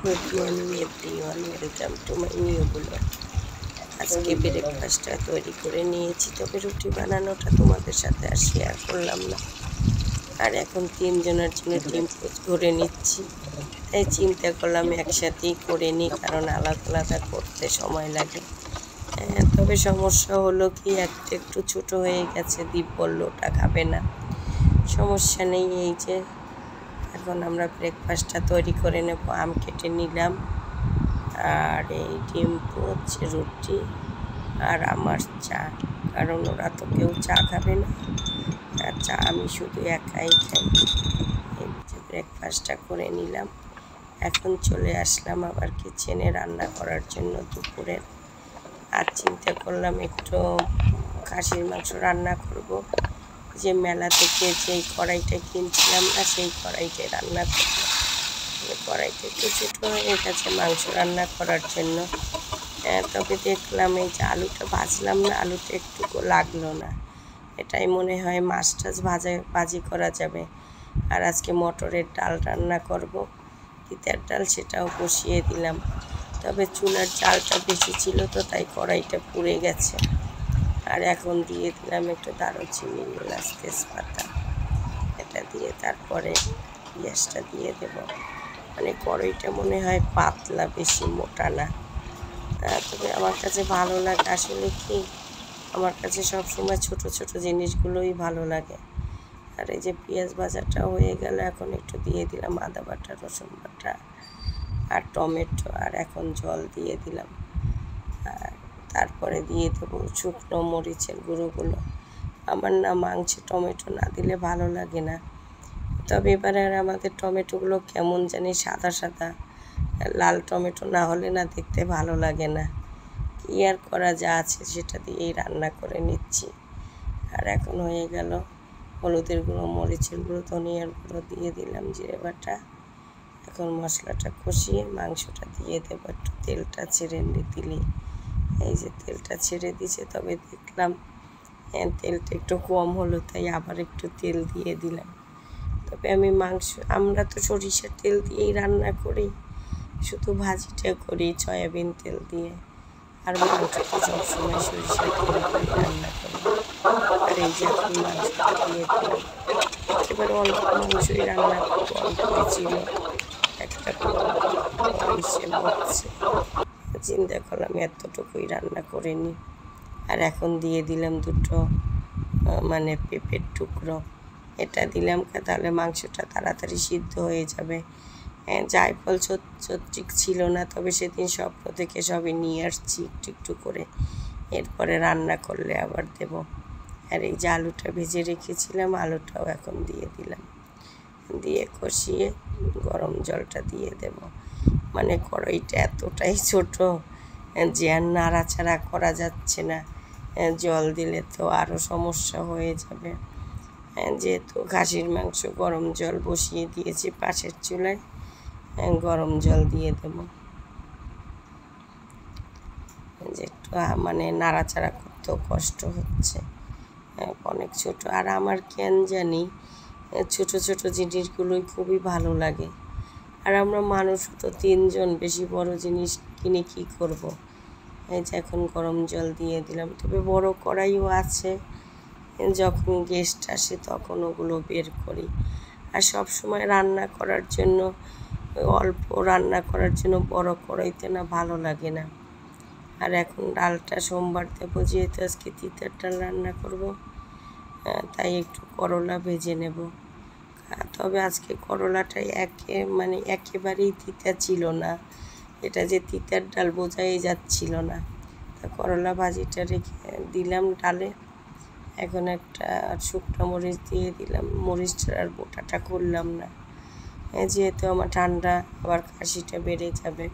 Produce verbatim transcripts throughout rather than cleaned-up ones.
Good morning everyone, welcome to my new blog. আজকে ব্রেকফাস্টটা তৈরি করে নিয়েছি, তবে রুটি বানানোটা তোমাদের সাথে আর শেয়ার করলাম না। আর এখন তিনজনের জন্য ডিম পোচ করে নিচ্ছি, তাই চিন্তা করলাম একসাথেই করে নিই, কারণ আলাদা আলাদা করতে সময় লাগে। তবে সমস্যা হলো কি, একটা একটু ছোটো হয়ে গেছে, দীপ বলল ওটা খাবে না। সমস্যা নেই, এই যে এখন আমরা ব্রেকফাস্টটা তৈরি করে নেব। আম কেটে নিলাম, আর এই ডিম পোচ, রুটি আর আমার চা, কারণ ওরা তো কেউ চা খাবে না, আর চা আমি শুধু একাই খাই। এই যে ব্রেকফাস্টটা করে নিলাম। এখন চলে আসলাম আবার কিচেনে রান্না করার জন্য দুপুরের। আর চিন্তা করলাম একটু খাসির মাংস রান্না করব। যে মেলা থেকে যেই কড়াইটা কিনছিলাম না, সেই কড়াইটায় রান্না করব। কড়াইটা একটু ছোটো হয়ে গেছে মাংস রান্না করার জন্য। তবে দেখলাম এই যে আলুটা ভাজলাম না, আলুটা একটুকু লাগলো না। এটাই মনে হয় মাছ টাছ ভাজা ভাজি করা যাবে। আর আজকে মটরের ডাল রান্না করব, তিতার ডাল, সেটাও বসিয়ে দিলাম। তবে চুলার চালটা বেশি ছিল তো, তাই কড়াইটা পুড়ে গেছে। আর এখন দিয়ে দিলাম একটু দারুচিনি, এলাচ, তেজপাতা, এটা দিয়ে তারপরে পেঁয়াজটা দিয়ে দেব। মানে কড়াইটা মনে হয় পাতলা, বেশি মোটা না। তবে আমার কাছে ভালো লাগে, আসলে কি আমার কাছে সবসময় ছোট ছোট জিনিসগুলোই ভালো লাগে। আর এই যে পেঁয়াজ ভাজাটা হয়ে গেল, এখন একটু দিয়ে দিলাম আদা বাটা, রসুন বাটা আর টমেটো, আর এখন জল দিয়ে দিলাম। আর তারপরে দিয়ে দেবো শুকনো মরিচের গুঁড়োগুলো। আমার না মাংসে টমেটো না দিলে ভালো লাগে না। তবে এবারে আর আমাদের টমেটোগুলো কেমন জানি সাদা সাদা, লাল টমেটো না হলে না দেখতে ভালো লাগে না। কি আর করা, যা আছে সেটা দিয়েই রান্না করে নিচ্ছি। আর এখন হয়ে গেল হলুদের গুঁড়ো, মরিচের গুঁড়ো, ধনিয়ার গুঁড়ো দিয়ে দিলাম, জিরে বাটা। এখন মশলাটা কষিয়ে মাংসটা দিয়ে দেবো। একটু তেলটা ছেড়ে দিলি, এই যে তেলটা ছেড়ে দিয়েছে। তবে দেখলাম হ্যাঁ তেলটা একটু কম হলো, তাই আবার একটু তেল দিয়ে দিলাম। তবে আমি মাংস, আমরা তো সরিষার তেল দিয়েই রান্না করি, শুধু ভাজিটা করি সয়াবিন তেল দিয়ে। আর মাংস তো সবসময় সরিষার তেল দিয়ে রান্না করি। আর এই যে এখন মাংসটা দিয়ে দিলাম। এবারে অল্প মাংসই রান্না করবো, অল্পই ছিল, একটা হিসেব হচ্ছে। চিন্তা করলাম এতটুকুই রান্না করে নিই। আর এখন দিয়ে দিলাম দুটো মানে পেঁপের টুকরো, এটা দিলাম, তাহলে মাংসটা তাড়াতাড়ি সিদ্ধ হয়ে যাবে। জায়ফল চচ্চিক ছিল না, তবে সেদিন স্বপ্ন থেকে সবই নিয়ে আসছি একটু একটু করে, এরপরে রান্না করলে আবার দেব। আর এই যে আলুটা ভেজে রেখেছিলাম, আলুটাও এখন দিয়ে দিলাম, দিয়ে কষিয়ে গরম জলটা দিয়ে দেব। মানে কড়াইটা এতটাই ছোট যে আর নাড়াচাড়া করা যাচ্ছে না, জল দিলে তো আরও সমস্যা হয়ে যাবে। যেহেতু খাসির মাংস, গরম জল বসিয়ে দিয়েছি পাশের চুলায়, গরম জল দিয়ে দেব। যে একটু মানে নাড়াচাড়া করতেও কষ্ট হচ্ছে, অনেক ছোট। আর আমার কেন জানি ছোট ছোট জিনিসগুলোই খুবই ভালো লাগে। আর আমরা মানুষ তো তিনজন, বেশি বড় জিনিস কিনে কী করব। এই যে এখন গরম জল দিয়ে দিলাম। তবে বড় কড়াইও আছে, যখন গেস্ট আসে তখন ওগুলো বের করি। আর সব সময় রান্না করার জন্য, অল্প রান্না করার জন্য বড় কড়াইতে না ভালো লাগে না। আর এখন ডালটা সোমবার দেবো, যেহেতু আজকে তিতার ডাল রান্না করব, তাই একটু করলা ভেজে নেব। তবে আজকে করলাটা একে মানে একেবারেই তিতা ছিল না, এটা যে তিতার ডাল বোঝাই যাচ্ছিল না। তা করলা ভাজিটা রেখে দিলাম ডালে। এখন একটা শুকনো মরিচ দিয়ে দিলাম, মরিচটার আর বোটাটা করলাম না, যেহেতু আমার ঠান্ডা, আবার কাশিটা বেড়ে যাবে।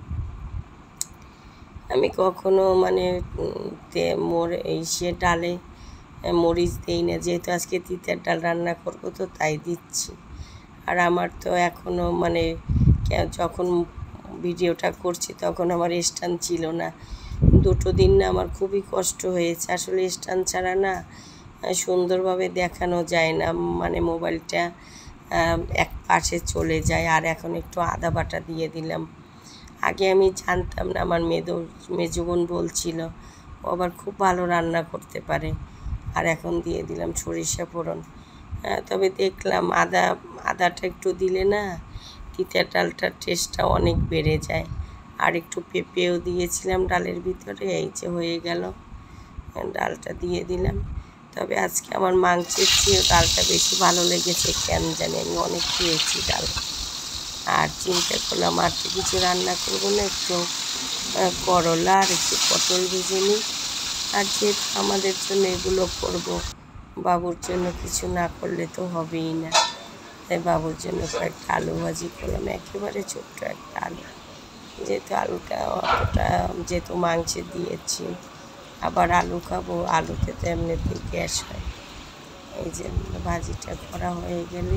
আমি কখনো মানে মোর এই সে ডালে মরিচ দিই না, যেহেতু আজকে তিতার ডাল রান্না করব তো তাই দিচ্ছি। আর আমার তো এখনও মানে যখন ভিডিওটা করছি তখন আমার স্ট্যান্ড ছিল না, দুটো দিন না আমার খুবই কষ্ট হয়েছে। আসলে স্ট্যান্ড ছাড়া না সুন্দরভাবে দেখানো যায় না, মানে মোবাইলটা এক পাশে চলে যায়। আর এখন একটু আদা বাটা দিয়ে দিলাম, আগে আমি জানতাম না, আমার মেদো মেজো বোন বলছিল ও আবার খুব ভালো রান্না করতে পারে। আর এখন দিয়ে দিলাম সরিষা ফোড়ন। তবে দেখলাম আদা আদাটা একটু দিলে না তিতা ডালটার টেস্টটা অনেক বেড়ে যায়। আর একটু পেঁপেও দিয়েছিলাম ডালের ভিতরে। এই যে হয়ে গেল, ডালটা দিয়ে দিলাম। তবে আজকে আমার মাংসের চেয়েও ডালটা বেশি ভালো লেগেছে, কেন জানি আমি অনেক খেয়েছি ডাল। আর চিন্তা করলাম আর তো কিছু রান্না করবো না, একটু করলা আর একটু পটল ভেজে নিই। আর যেহেতু আমাদের জন্য এগুলো করব, বাবুর জন্য কিছু না করলে তো হবেই না। তাই বাবুর জন্য কয়েকটা আলু ভাজি করলাম, একেবারে ছোট্ট একটা আলু, যেহেতু আলুটা অতটা যেহেতু মাংসে দিয়েছি, আবার আলু খাবো, আলুতে তো এমনিতেই গ্যাস হয়। এই যে ভাজিটা করা হয়ে গেলে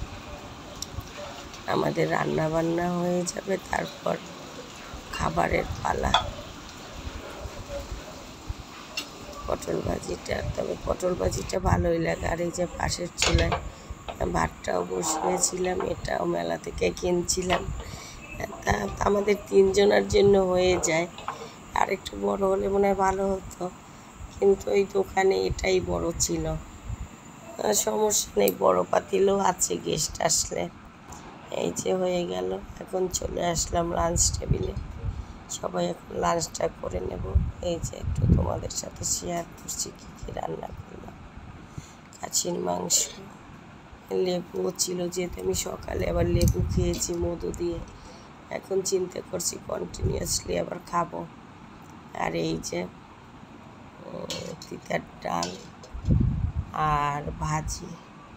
আমাদের রান্না বান্না হয়ে যাবে, তারপর খাবারের পালা। পটল ভাজিটা, তবে পটল ভাজিটা ভালোই লাগে। আর এই যে পাশের চুলায় ভাতটাও বসিয়েছিলাম, এটাও মেলা থেকে কিনছিলাম। তা আমাদের তিনজনের জন্য হয়ে যায়, আর একটু বড় হলে মনে হয় ভালো হতো, কিন্তু ওই দোকানে এটাই বড় ছিল। সমস্যা নেই, বড় পাতিলও আছে গেস্ট আসলে। এই যে হয়ে গেল, এখন চলে আসলাম লাঞ্চ টেবিলে। সবাই এখন লাঞ্চটা করে নেব। এই যে একটু তোমাদের সাথে শেয়ার করছি কী কী রান্না করলাম। খাসির মাংস, লেবুও ছিল, যেহেতু আমি সকালে আবার লেবু খেয়েছি মধু দিয়ে, এখন চিন্তা করছি কন্টিনিউয়াসলি আবার খাবো। আর এই যে তিতার ডাল আর ভাজি,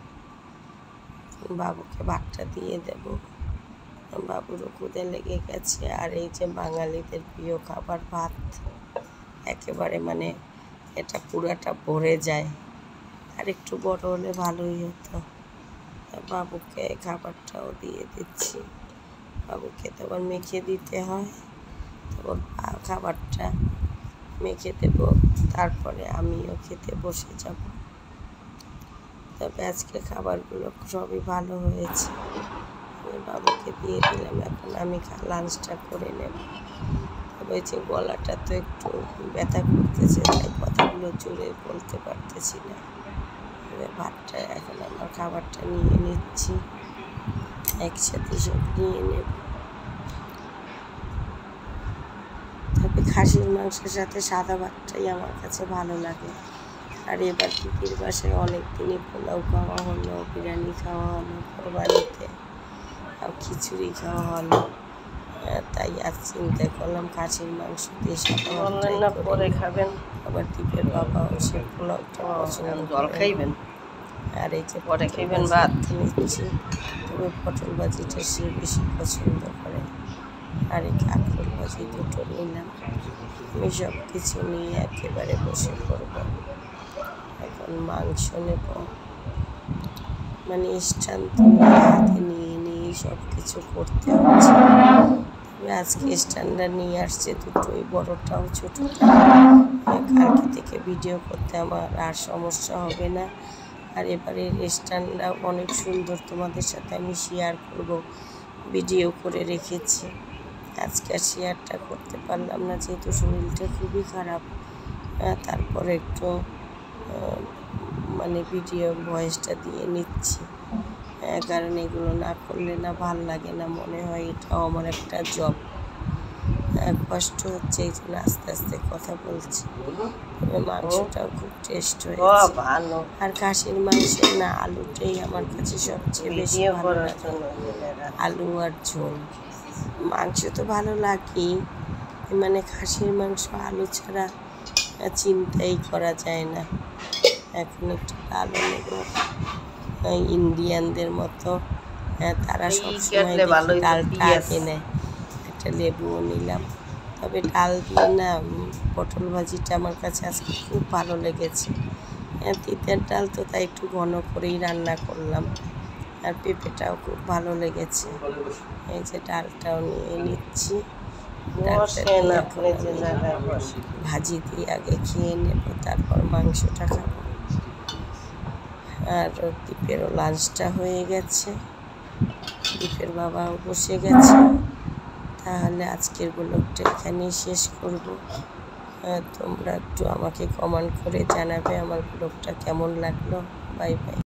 বাবুকে ভাতটা দিয়ে দেব, বাবুরও ক্ষুদে লেগে গেছে। আর এই যে বাঙালিদের প্রিয় খাবার ভাত, একেবারে মানে এটা পুরাটা ভরে যায়। আর একটু বড় হলে ভালোই হতো। বাবুকে খাবারটাও দিয়ে দিচ্ছি, বাবুকে তো আবার মেখে দিতে হয়, তখন খাবারটা মেখে দেব, তারপরে আমিও খেতে বসে যাব। তবে আজকে খাবারগুলো সবই ভালো হয়েছে। বাবুকে দিয়ে দিলাম, এখন আমি লাঞ্চটা করে নেব। তবে যে গলাটা তো একটু ব্যথা করতেছে, তাই কথাগুলো জোরে বলতে পারতেছি না। ভাতটা এখন আমার খাবারটা নিয়ে নিচ্ছি, একসাথে সব নিয়ে নেব। তবে খাসির মাংসের সাথে সাদা ভাতটাই আমার কাছে ভালো লাগে। আর এবার পিপির বাসায় অনেক দিনই পোলাও খাওয়া হলো, বিরিয়ানি খাওয়া হলো, কোরবানিতে আর খিচুড়ি খাওয়া হলো। তাই আজ চিন্তা করলাম খাসির মাংস দিয়ে সাদা ভাতটা পরে খাবেন। আবার দীপের বাবাও সে পোলাওটা পছন্দ, জল খাইবেন। আর এই যে পরে খাইবেন ভাত নিচ্ছি। তবে পটল ভাজিটা সে বেশি পছন্দ করে। আর এই কাঁকরোল ভাজি দুটো নিলাম। আমি সব কিছু নিয়ে একেবারে বসে পড়ব। এখন মাংস নেব, মানে স্ট্যান্ড হাতে নিয়ে নিয়ে সব কিছু করতে হচ্ছে। তবে আজকে স্ট্যান্ডটা নিয়ে আসছে দুটোই, বড়টাও ছোটোটা। কালকে থেকে ভিডিও করতে আমার আর সমস্যা হবে না। আর এবারের স্ট্যান্ডটা অনেক সুন্দর, তোমাদের সাথে আমি শেয়ার করব, ভিডিও করে রেখেছি। আজকে আর শেয়ারটা করতে পারলাম না, যেহেতু শরীরটা খুবই খারাপ। তারপরে একটু মানে ভিডিও ভয়েসটা দিয়ে নিচ্ছি, কারণ এগুলো না করলে না ভাল লাগে না, মনে হয় এটাও আমার একটা জব। কষ্ট হচ্ছে, এই জন্য আস্তে আস্তে কথা বলছি। তবে মাংসটাও খুব টেস্ট হয়েছে। আর খাসির মাংসের না আলুটাই আমার কাছে সবচেয়ে বেশি ভালো লাগে, আলু আর ঝোল। মাংস তো ভালো লাগেই, মানে খাসির মাংস আলু ছাড়া চিন্তাই করা যায় না। এখন একটু আলু নেব, ইন্ডিয়ানদের মতো তারা সবসময় ডালটা কেনে। একটা লেবুও নিলাম। তবে ডাল দিয়ে না পটল ভাজিটা আমার কাছে আজকে খুব ভালো লেগেছে। তিতের ডাল তো তাই একটু ঘন করেই রান্না করলাম। আর পেঁপেটাও খুব ভালো লেগেছে। এই যে ডালটাও নিয়ে নিচ্ছি, ভাজি দিয়ে আগে খেয়ে নেব, তারপর মাংসটা খাবো। আর দীপেরও লাঞ্চটা হয়ে গেছে, দীপের বাবাও বসে গেছে। তাহলে আজকের ব্লগটা এখানেই শেষ করব। তোমরা একটু আমাকে কমেন্ট করে জানাবে আমার ব্লগটা কেমন লাগলো। Bye by.